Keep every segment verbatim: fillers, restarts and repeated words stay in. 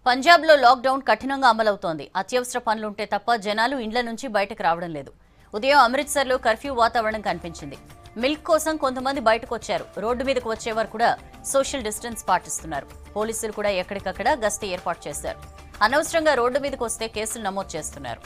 పంజాబ్లో లాక్డౌన్ కఠినంగా అమలవుతోంది. అత్యవసర పనులుంటే తప్ప జనాలు ఇండ్ల నుంచి బయటకు రావడం లేదు. ఉదయం అమృత్సర్లో కర్ఫ్యూ వాతావరణం కనిపించింది. మిల్క్ కోసం కొంతమంది బయటకు వచ్చారు. రోడ్డు మీదకు వచ్చేవారు కూడా సోషల్ డిస్టెన్స్ పాటిస్తున్నారు. పోలీసులు కూడా ఎక్కడికక్కడ గస్తీ ఏర్పాటు చేశారు. అనవసరంగా రోడ్డు మీదకు వస్తే కేసులు నమోదు చేస్తున్నారు.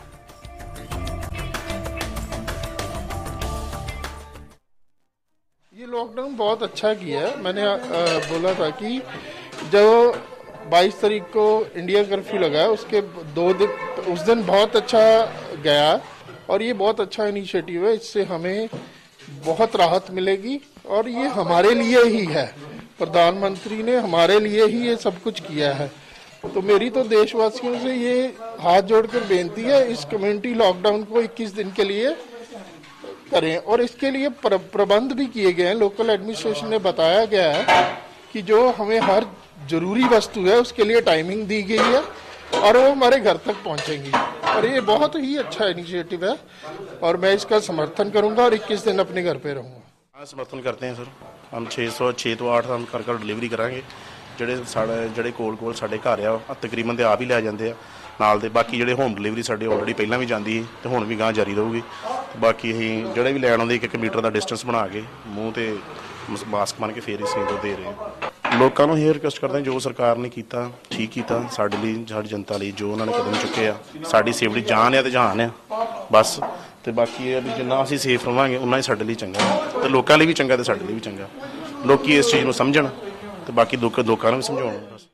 ये लॉकडाउन बहुत अच्छा किया है। मैंने आ, बोला था कि जो बाईस तारीख को इंडिया कर्फ्यू लगा है उसके दो दिन उस दिन बहुत अच्छा गया और ये बहुत अच्छा इनिशिएटिव है। इससे हमें बहुत राहत मिलेगी और ये हमारे लिए ही है। प्रधानमंत्री ने हमारे लिए ही ये सब कुछ किया है। तो मेरी तो देशवासियों से ये हाथ जोड़कर बेनती है, इस कम्युनिटी लॉकडाउन को इक्कीस दिन के लिए करें और इसके लिए प्र, प्रबंध भी किए गए हैं। लोकल एडमिनिस्ट्रेशन ने बताया गया है कि जो हमें हर जरूरी वस्तु है उसके लिए टाइमिंग दी गई है और वो हमारे घर तक पहुंचेंगी और ये बहुत ही अच्छा इनिशिएटिव है और मैं इसका समर्थन करूंगा और इक्कीस दिन अपने घर पे रहूंगा। हाँ, समर्थन करते हैं सर। हम छः सौ छः तो आठ हम कर कर डिलीवरी करांगे। ਜਿਹੜੇ ਸਾਡੇ ਜਿਹੜੇ ਕੋਲ ਕੋਲ ਸਾਡੇ ਘਰ ਆ ਤਕਰੀਬਨ ਤੇ ਆਪ ਹੀ ਲੈ ਜਾਂਦੇ ਆ ਨਾਲ ਦੇ। ਬਾਕੀ ਜਿਹੜੇ ਹੋਮ ਡਿਲੀਵਰੀ ਸਾਡੇ ਆਲਰੇਡੀ ਪਹਿਲਾਂ ਵੀ ਜਾਂਦੀ ਸੀ ਤੇ ਹੁਣ ਵੀ ਗਾਂ ਜਾਰੀ ਰਹੂਗੀ। ਬਾਕੀ ਅਸੀਂ ਜਿਹੜੇ ਵੀ ਲੈਣ ਆਉਂਦੇ ਇੱਕ ਇੱਕ ਮੀਟਰ ਦਾ ਡਿਸਟੈਂਸ ਬਣਾ ਕੇ ਮੂੰਹ ਤੇ ਮਾਸਕ ਬਣ ਕੇ ਫੇਰ ਅਸੀਂ ਉਹ ਦੇ ਰਹੇ ਹਾਂ। ਲੋਕਾਂ ਨੂੰ ਇਹ ਰਿਕੁਐਸਟ ਕਰਦੇ ਹਾਂ, ਜੋ ਸਰਕਾਰ ਨੇ ਕੀਤਾ ਠੀਕ ਕੀਤਾ ਸਾਡੇ ਲਈ, ਸਾਡੀ ਜਨਤਾ ਲਈ ਜੋ ਉਹਨਾਂ ਨੇ ਕਦਮ ਚੁੱਕੇ ਆ, ਸਾਡੀ ਸੇਫਟੀ ਜਾਨ ਆ ਤੇ ਜਹਾਨ ਆ ਬਸ। ਤੇ ਬਾਕੀ ਇਹ ਵੀ ਜਿੰਨਾ ਅਸੀਂ ਸੇਫ ਰਵਾਂਗੇ ਉਨਾ ਹੀ ਸਾਡੇ ਲਈ ਚੰਗਾ ਤੇ ਲੋਕਾਂ ਲਈ ਵੀ ਚੰਗਾ ਤੇ ਸਾਡੇ ਲਈ ਵੀ ਚੰਗਾ। ਲੋਕੀ ਇਸ ਚੀਜ਼ ਨੂੰ ਸਮਝਣ ਤੇ ਬਾਕੀ ਲੋਕਾਂ ਨੂੰ ਵੀ ਸਮਝਾਉਣ ਬਸ।